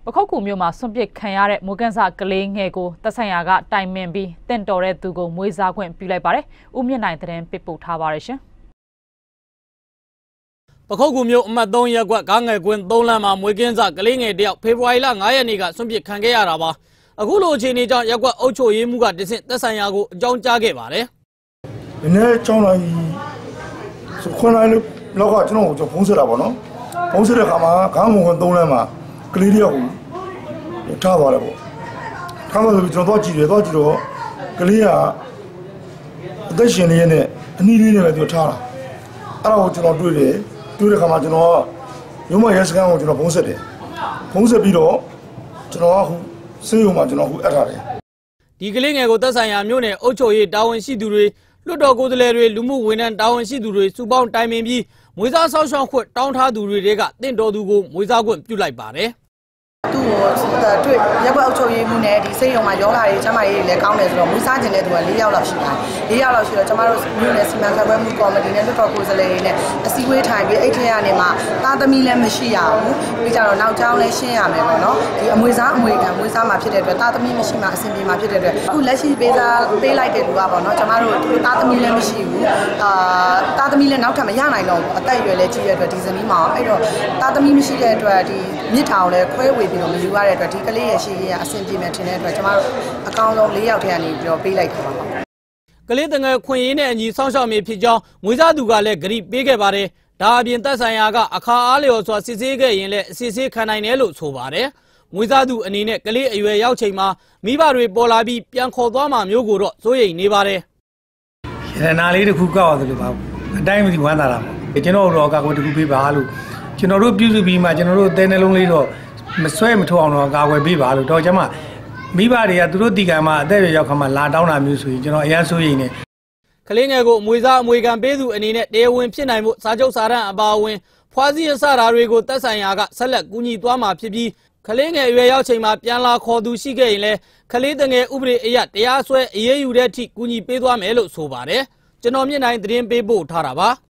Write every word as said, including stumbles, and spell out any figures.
ပခုတ်ကူမျိုးမှာစွန့်ပစ်ခံရတဲ့မိုးကန်းစာကလေးငယ်ကိုသက်ဆိုင်ရာကတိုင်ပင်ပြီးတင့်တော်တဲ့သူကိုမွေးစားခွင့်ပြုလိုက်ပါတယ်။ဦးမြင့်နိုင်သတင်းပေးပို့ထားပါတယ်ရှင်။ပခုတ်ကူမျိုးအမှတ်သုံးရပ်ကွက်ကားငယ်ကွင်းသုံးလမ်းမှာမွေးကင်းစာကလေးငယ်တယောက်ဖေဖော်ဝါရီလငါးရက်နေ့ကစွန့်ပစ်ခံခဲ့ရတာပါ။အခုလိုအခြေအနေကြောင့်ရပ်ကွက်အုပ်ချုပ်ရေးမှူးကတဆင့်သက်ဆိုင်ရာကိုအကြောင်းကြားခဲ့ပါတယ်။ဒီနေ့ကျောင်းလိုက်ခွန်လိုက်လောက်ကကျွန်တော်ကိုဖုန်းဆက်တာပေါ့နော်။ဖုန်းဆက်တဲ့အခါမှာကားငယ်ကွင်းသုံးလမ်းမှာကလေးတယောက်ကိုထားသွားတယ်ပေါ့။ထားသွားလို့ကျွန်တော်တော့ကြည့်တယ်တော့ကြည့်တော့ကလေးကအသက်ရှင်လေးနဲ့အနည်းလေးနဲ့ပဲသူထားတာ။အဲ့ဒါကိုကျွန်တော်တွေ့တယ်တွေ့တဲ့အခါမှာကျွန်တော်ရုံးမရဲစကန်ကိုကျွန်တော်ဖုန်းဆက်တယ်။ဖုန်းဆက်ပြီးတော့ကျွန်တော်ကခုစေးရုံမှာကျွန်တော်ခုအပ်ထားတယ်။ဒီကလေးငယ်ကိုသက်ဆိုင်ရာမြို့နယ်အုပ်ချုပ်ရေးတာဝန်ရှိသူတွေလွှတ်တော်ကိုယ်စားလှယ်တွေလူမှုဝန်ထမ်းတာဝန်ရှိသူတွေစုပေါင်းတိုင်ပင်ပြီးမွေးစားဆောက်ရှောက်ခွင့်တောင်းထားသူတွေကတင့်တော်သူကိုမွေးစားခွင့်ပြုလိုက်ပါတယ်သူ့ကိုတွေ့ရက်ကွက်အုပ်ချုပ်ရေးမှုနဲ့ဒီစိတ်ရုံမှာယောဂါတွေကျမကြီးတွေလည်းကောင်းတယ်ဆိုတော့မွေးစားခြင်းတဲ့သူက၄ယောက်လောက်ရှိပါတယ်။၄ယောက်လောက်ရှိတော့ကျမတို့မြို့နယ်စီမံခန့်ခွဲမှုကော်မတီနဲ့လွှတ်တော်ကိုယ်စားလှယ်တွေနဲ့အစည်းအဝေးထိုင်ပြီးအဲ့ထဲကနေမှသားသမီးလည်းမရှိရဘူး။ပြီးကြတော့နောက်ကျောင်းလည်းရှင်းရမယ်ပေါ့နော်။ဒီအမွေစားအမွေခံမွေးစားမှာဖြစ်တဲ့အတွက်သားသမီးမရှိမှအဆင်ပြေမှာဖြစ်တဲ့အတွက်အခုလက်ရှိပေးစားပေးလိုက်တဲ့လူကပေါ့နော်ကျမတို့သားသမီးလည်းမရှိဘူး။အာသားသမီးလည်းနောက်ထပ်မရနိုင်တော့ဘူးအသက်အရွယ်လည်းကြီးတဲ့အတွက်ဒီဇနီးမောင်အဲ့တော့သားသမီးမရှိတဲ့အတွက်ဒီမြစ်ထောင်လည်းခွဲဝေပြီးတော့မယူရတဲ့အတွက်ဒီကလေးရဲ့ရှိရအဆင်ပြေမယ်ထင်တဲ့အတွက်ကျမတို့အကောင်းဆုံး၄ယောက်ထဲကနေပြီးတော့ပေးလိုက်တာပါကလေးတငယ်ခွင့်ရင်းနဲ့အညီစောင့်ရှောက်မိဖြစ်ကြောင်းမွေးစားသူကလည်းဂရိပေးခဲ့ပါတယ်ဒါအပြင်သက်ဆိုင်ရာကအခါအားလျော်စွာစစ်ဆေးခဲ့ရင်လည်းအစစ်ဆေးခံနိုင်တယ်လို့ဆိုပါတယ်မွေးစားသူအနေနဲ့ကလေးအရွယ်ရောက်ချိန်မှာမိဘတွေပေါ်လာပြီးပြန်ခေါ်သွားမှာမျိုးကိုတော့စိုးရိမ်နေပါတယ်ရတနာလေးတစ်ခုကောက်ရတယ်လို့ပါအတိုင်းမသိဝမ်းသာတာပေါ့ကျွန်တော်တို့ကကိုတခုပေးပါလို့ကျွန်တော်တို့ပြုစုပြီးမှကျွန်တော်တို့တဲနှလုံးလေးတော့မဆွဲမထိုးအောင်တော့ကာကွယ်ပေးပါလို့တော့ကျွန်မမိဘတွေကသူတို့တီကံမှာအသက်ရွယ်ရောက်ခါမှာလာတောင်းတာမျိုးဆိုရင်ကျွန်တော်အရန်စိုးရိမ်နေကလေးငယ်ကိုအမွေစားအမွေခံပေးသူအနေနဲ့တရားဝင်ဖြစ်နိုင်မှုစာချုပ်စာတမ်းအပါအဝင်ဖွားစည်းရစတာတွေကိုသက်ဆိုင်ရာကဆက်လက်ကူညီသွားမှာဖြစ်ပြီးကလေးငယ်အရွယ်ရောက်ချိန်မှာပြန်လာခေါ်သူရှိခဲ့ရင်လည်းကလေးတငယ်ဥပဒေအရတရားစွဲအရေးယူတဲ့အထိကူညီပေးသွားမယ်လို့ဆိုပါတယ်ကျွန်တော်မြင့်နိုင်သတင်းပေးပို့ထားတာပါ